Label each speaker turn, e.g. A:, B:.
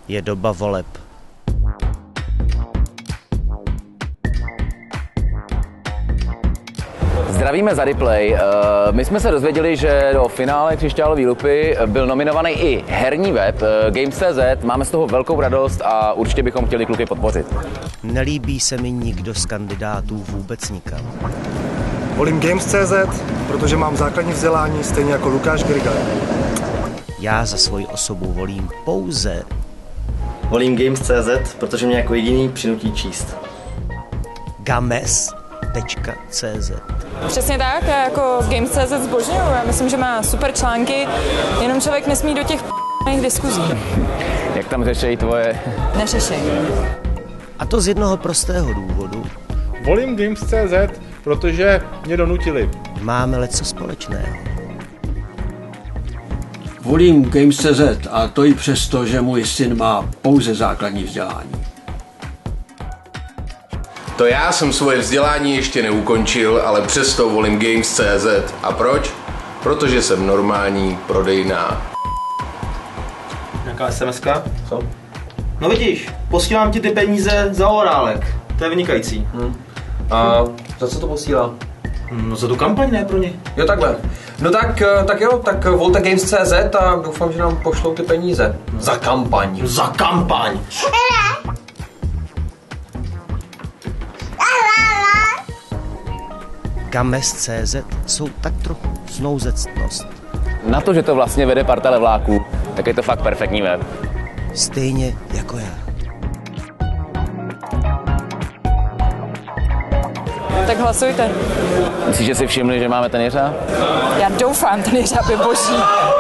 A: Je doba voleb.
B: Zdravíme za Replay. My jsme se dozvěděli, že do finále Křišťálové lupy byl nominovaný i herní web Games.cz. Máme z toho velkou radost a určitě bychom chtěli kluky podpořit.
A: Nelíbí se mi nikdo z kandidátů vůbec nikam.
C: Volím Games.cz, protože mám základní vzdělání stejně jako Lukáš Grigaj.
A: Já za svoji osobu volím pouze.
D: Volím Games.cz, protože mě jako jediný přinutí číst.
A: Games.cz.
E: Přesně tak, já jako Games.cz zbožňuju. Já myslím, že má super články, jenom člověk nesmí do těch diskuzí.
B: Jak tam řešejí tvoje?
E: Neřešej.
A: A to z jednoho prostého důvodu.
F: Volím Games.cz, protože mě donutili.
A: Máme leco společného.
G: Volím Games.cz a to i přesto, že můj syn má pouze základní vzdělání.
H: To já jsem svoje vzdělání ještě neukončil, ale přesto volím Games.cz. A proč? Protože jsem normální prodejná.
D: Nějaká SMS-ka? Co? No vidíš, posílám ti ty peníze za orálek. To je vynikající.
I: A za co to posílá?
D: No za tu kampaň, ne pro ně.
I: Jo, takhle. No tak jo, tak volte Games.cz a doufám, že nám pošlou ty peníze. Za kampaň.
D: Za kampaň!
A: Games.cz jsou tak trochu znouzectnost.
B: Na to, že to vlastně vede parta levláků, tak je to fakt perfektní web.
A: Stejně jako já.
E: Tak hlasujte.
B: Myslíš, že si všimli, že máme ten jeřáb?
E: Já doufám, ten jeřáb je boží.